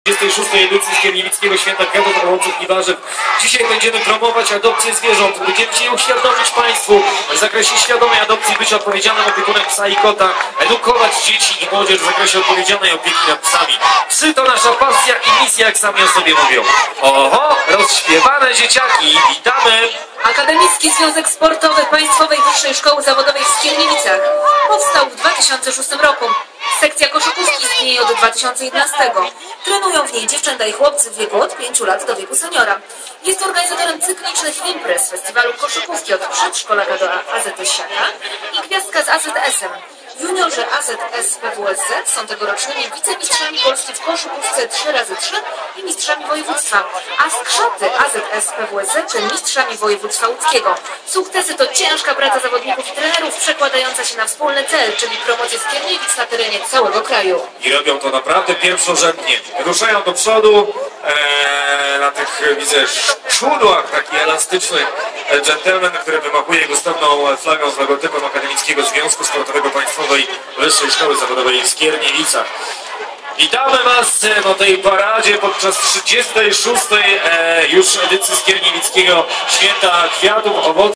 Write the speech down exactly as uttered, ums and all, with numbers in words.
trzydziestej szóstej edycji Skierniewickiego Święta Kwiatów, Owoców i Warzyw. Dzisiaj będziemy promować adopcję zwierząt. Będziemy chcieli uświadomić Państwu w zakresie świadomej adopcji, być odpowiedzialnym opiekunem psa i kota, edukować dzieci i młodzież w zakresie odpowiedzialnej opieki nad psami. Psy to nasza pasja i misja, jak sami o sobie mówią. Oho, rozśpiewane dzieciaki, witamy! Akademicki Związek Sportowy Państwowej Wyższej Szkoły Zawodowej w Skierniewicach powstał w dwa tysiące szóstym roku. Sekcja koszykówki istnieje od dwa tysiące jedenastego. Trenują w niej dziewczęta i chłopcy w wieku od pięciu lat do wieku seniora. Jest organizatorem cyklicznych imprez, festiwalu koszykówki od przedszkolaka do A Z S Siaka i gwiazdka z A Z S-em. Juniorzy A Z S P W S Z są tegorocznymi wicemistrzami Polski w koszykówce trzy razy trzy i mistrzami województwa, a skrzaty A Z S P W S Z mistrzami województwa łódzkiego. Sukcesy to ciężka praca zawodników i trenerów przekładająca się na wspólny cel, czyli promocję Skierniewic na terenie całego kraju. I robią to naprawdę pierwszorzędnie. Ruszają do przodu ee, na tych, widzę, szudłach taki elastyczny dżentelmen, który wymachuje gustowną flagą z logotypem Akademickiego Związku Sportowego Państwowej Wyższej Szkoły Zawodowej w Skierniewicach. Witamy Was na tej paradzie podczas trzydziestej szóstej e, już edycji Skierniewickiego Święta Kwiatów, Owoców